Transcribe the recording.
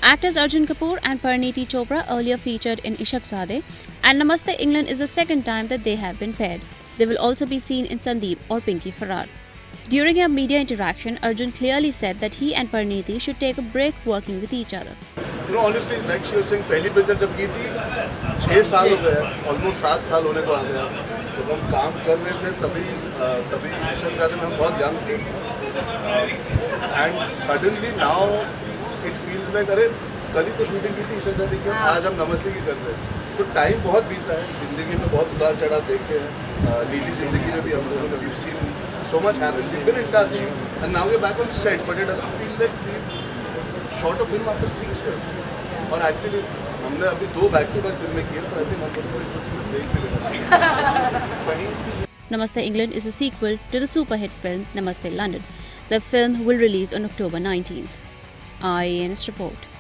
Actors Arjun Kapoor and Parineeti Chopra earlier featured in Ishaqzaade, and Namaste England is the second time that they have been paired. They will also be seen in Sandeep Aur Pinky Faraar. During a media interaction, Arjun clearly said that he and Parineeti should take a break working with each other. Honestly, like she was saying, पहली picture जब की थी 6 साल हो गए, almost 7 साल होने को आ गया. तो हम काम कर रहे थे तभी इशक़ज़ादे में हम बहुत young थे. And suddenly now it feels like अरे कल ही तो शूटिंग की थी इशक़ज़ादे की, आज हम नमस्ते की कर रहे हैं. तो टाइम बहुत बीता है, जिंदगी में बहुत उतार चढ़ाव देखे हैं. निजी जिंदगी में भी हम लोगों ने we've seen so much happen. We've been in touch, and now we're back on set. But it doesn't feel like we've shot a film after 6 years. और actually हमने अभी 2 back-to-back फिल्में की हैं, तो I think हमको थोड़ी break भी लेना. Namaste England is a sequel to the super hit film Namaste London. The film will release on October 19th. IANS report.